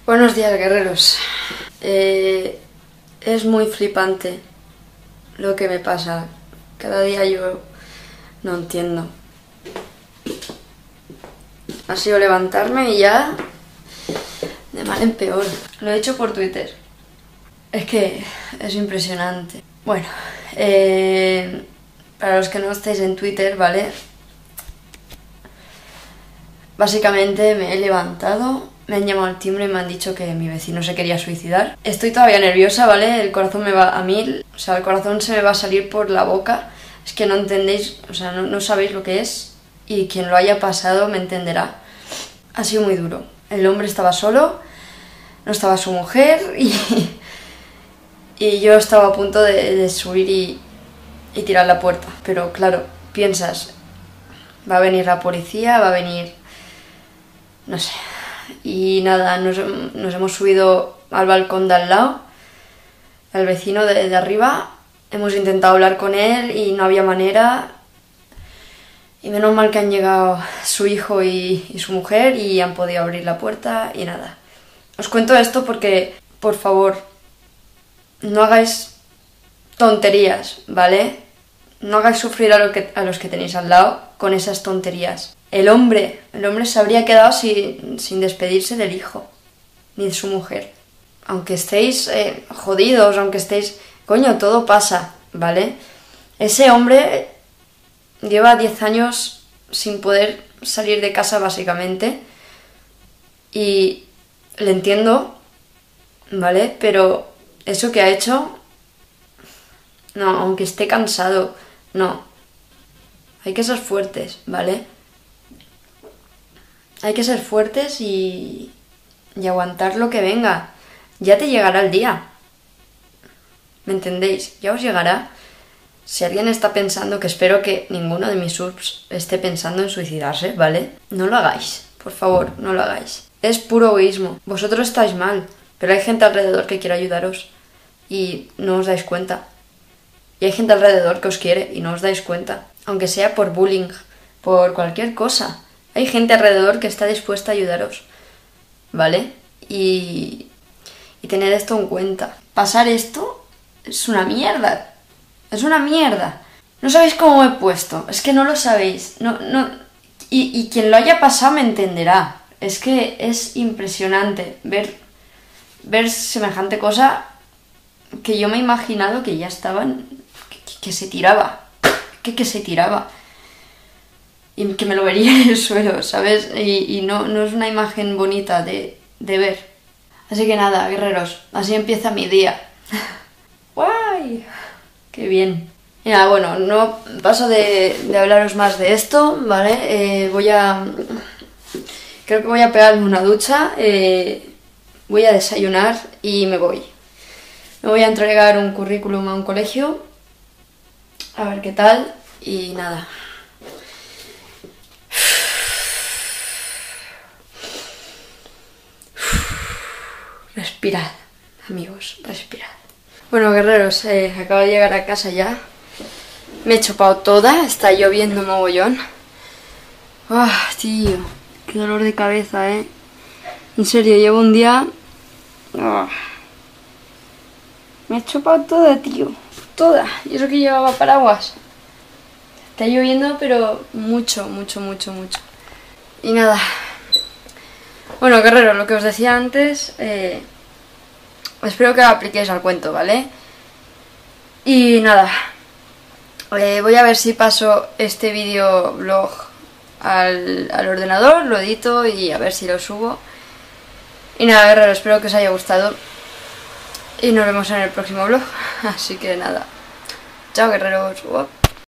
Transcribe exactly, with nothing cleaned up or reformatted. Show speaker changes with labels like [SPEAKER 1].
[SPEAKER 1] Buenos días, guerreros. Eh, es muy flipante lo que me pasa. Cada día yo no entiendo. Ha sido levantarme y ya de mal en peor. Lo he hecho por Twitter. Es que es impresionante. Bueno, eh, para los que no estéis en Twitter, ¿vale? Básicamente me he levantado, me han llamado al timbre y me han dicho que mi vecino se quería suicidar. Estoy todavía nerviosa, ¿vale? El corazón me va a mil, o sea, el corazón se me va a salir por la boca. Es que no entendéis, o sea, no, no sabéis lo que es y quien lo haya pasado me entenderá. Ha sido muy duro. El hombre estaba solo, no estaba su mujer y, y yo estaba a punto de, de subir y, y tirar la puerta. Pero claro, piensas, va a venir la policía, va a venir... no sé. Y nada, nos, nos hemos subido al balcón de al lado, al vecino de, de arriba. Hemos intentado hablar con él y no había manera. Y menos mal que han llegado su hijo y, y su mujer y han podido abrir la puerta y nada. Os cuento esto porque, por favor, no hagáis tonterías, ¿vale? No hagáis sufrir a, lo que, a los que tenéis al lado con esas tonterías. El hombre, el hombre se habría quedado sin, sin despedirse del hijo, ni de su mujer. Aunque estéis eh, jodidos, aunque estéis... Coño, todo pasa, ¿vale? Ese hombre lleva diez años sin poder salir de casa, básicamente. Y le entiendo, ¿vale? Pero eso que ha hecho... No, aunque esté cansado, no. Hay que ser fuertes, ¿vale? Hay que ser fuertes y, y aguantar lo que venga. Ya te llegará el día. ¿Me entendéis? Ya os llegará. Si alguien está pensando, que espero que ninguno de mis subs esté pensando en suicidarse, ¿vale? No lo hagáis. Por favor, no lo hagáis. Es puro egoísmo. Vosotros estáis mal, pero hay gente alrededor que quiere ayudaros y no os dais cuenta. Y hay gente alrededor que os quiere y no os dais cuenta. Aunque sea por bullying, por cualquier cosa. Hay gente alrededor que está dispuesta a ayudaros, ¿vale? Y, y tened esto en cuenta. Pasar esto es una mierda. Es una mierda. No sabéis cómo me he puesto. Es que no lo sabéis. No, no. Y, y quien lo haya pasado me entenderá. Es que es impresionante ver, ver semejante cosa que yo me he imaginado que ya estaban... Que, que se tiraba. Que, que se tiraba. Y que me lo vería en el suelo, ¿sabes? Y, y no, no es una imagen bonita de, de ver. Así que nada, guerreros, así empieza mi día. ¡Guay! ¡Qué bien! Y nada, bueno, no paso de, de hablaros más de esto, ¿vale? Eh, voy a... Creo que voy a pegarme una ducha, eh, voy a desayunar y me voy. Me voy a entregar un currículum a un colegio, a ver qué tal, y nada. Respirad, amigos, respirad. Bueno, guerreros, eh, acabo de llegar a casa ya. Me he chupado toda, está lloviendo mogollón. ¡Ah, tío! ¡Qué dolor de cabeza, eh! En serio, llevo un día... ¡Oh! Me he chupado toda, tío. Toda. Y eso que llevaba paraguas. Está lloviendo, pero mucho, mucho, mucho, mucho. Y nada... Bueno, guerreros, lo que os decía antes, eh, espero que lo apliquéis al cuento, ¿vale? Y nada, eh, voy a ver si paso este vídeo blog al, al ordenador, lo edito y a ver si lo subo. Y nada, guerreros, espero que os haya gustado y nos vemos en el próximo vlog. Así que nada, chao, guerreros. Uop.